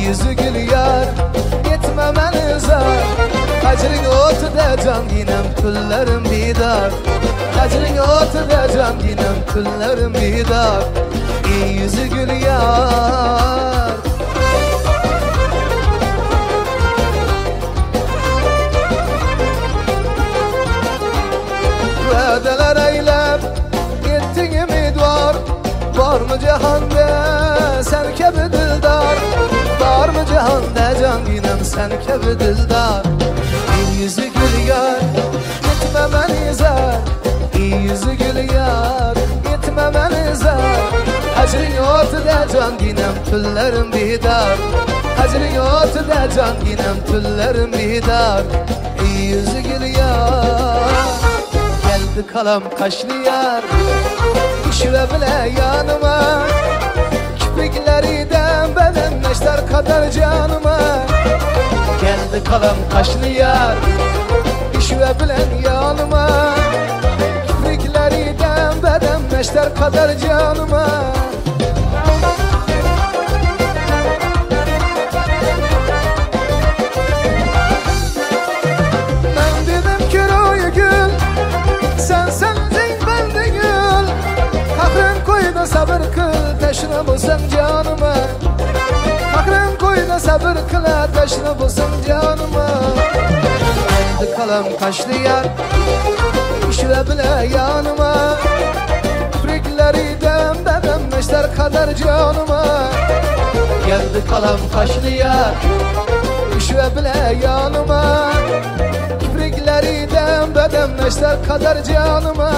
yüzü gül yar, gitme meni zar. Hacring o'tida jonginem kunlarim bedor, hacring o'tida jonginem kunlarim bedor. Yüzü gül yar. Va'dalar aylab etding umidvor, bormi jahonda sen kabi dildor, bormi jahonda jonginem sen kabi dildor. Yüzü gül yar, gitme meni zar, yüzü gül yar, gitme meni zar. Hacring o'tida jonginem kunlarim bedor, hacring o'tida jonginem kunlarim bedor. Yüzü gül yar. Geldi kalam kaşlı yar, işve bile yanıma, kiprikleriden bedenleşler kadar canıma. Geldi kalam kaşlı yar, işve bilen yanıma, kiprikleriden bedenleşler kadar canıma. Sabır kıl taşına bulsam canıma, akrem koyda sabır kıla taşına bulsam canıma. Geldi kalam kaşlı yar, işle bile yanıma, kiprikleriden bedenleşler kadar canıma. Geldi kalam kaşlı yar, işle bile yanıma, kiprikleriden bedenleşler kadar canıma.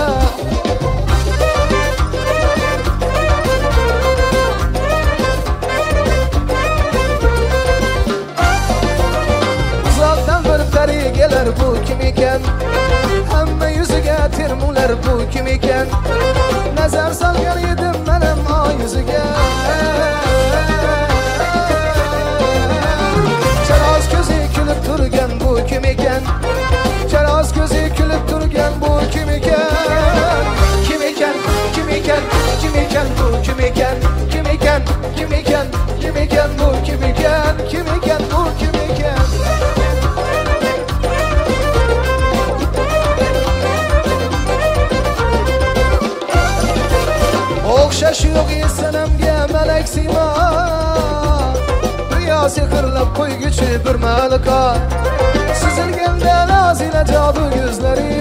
Gelir bu kim iken, hamma yüzüge termular bu kim iken. Nazar salgan edim menem o yüzüge, charoz ko'zi kulib turgan bu kim iken, charoz ko'zi kulib turgan bu kim iken. Kim iken, kim iken, kim iken bu kim iken, kim iken, kim iken, kim iken bu kim iken, kim iken bu kim iken. O'xshash yo'q sanamga malak siymo, dunyo sehrlab qo'yguchi bir malika. Sizilganda nozila jodu ko'zlari,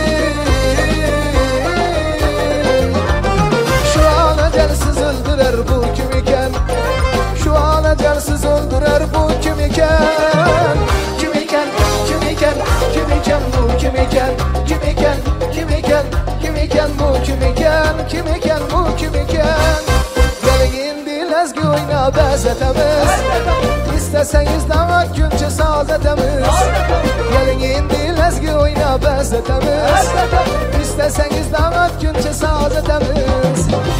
shu an ajalsiz o'ldirar bu kim ekan, shu an ajalsiz o'ldirar bu kim ekan. Kim ekan, kim ekan, kim ekan bu kim ekan, kim ekan, kim ekan, kim ekan bu kim ekan, kim ekan bu kim ekan. Gelin dilezgi oynab azatamiz, istasangiz damat kuncha sozatamiz. Gelin dilezgi oynab azatamiz, istasangiz damat kuncha sozatamiz.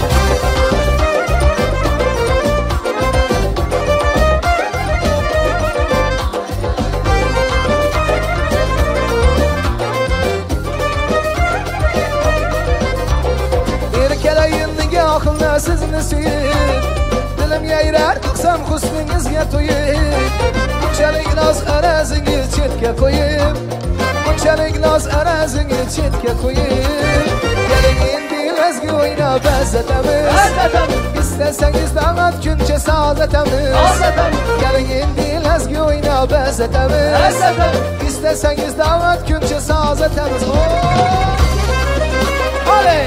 Sizni suyib, dilim yayrar qilsam husningizga to'yib. Bunchalik noz arazingiz chetga qo'yib, bunchalik noz arazingiz chetga qo'yib. Keling endi lazgi o'ynab azatamiz, istasangiz damat kuncha sozatamiz. Keling endi lazgi o'ynab azatamiz, istasangiz damat kuncha sozatamiz. Oley!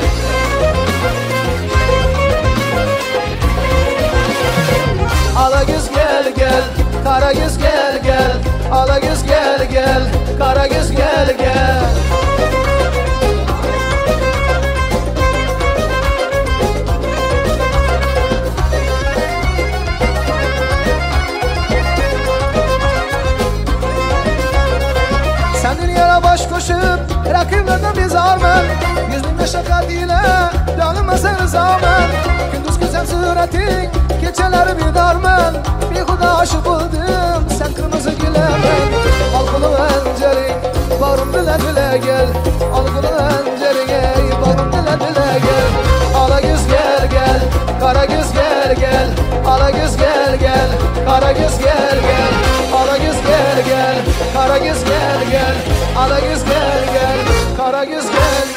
Ala göz gel gel, kara göz gel gel. Ala göz gel gel, kara göz gel gel. Sen dünyaya baş koşup rakiplerden bezarman, yüzünde şaka ile canıma sen rızaman. Gündüz güzel suretin, geceleri bir darman. Bir huda aşık oldum, sen kırmızı gülemen. Al kulu encerin, barım bile bile gel. Al kulu encerin, barım bile bile gel. Ala göz gel gel, kara göz gel gel. Ala göz gel gel, Karagöz gel gel, Karagöz gel gel, Karagöz gel gel, Karagöz gel gel, Karagöz gel gel.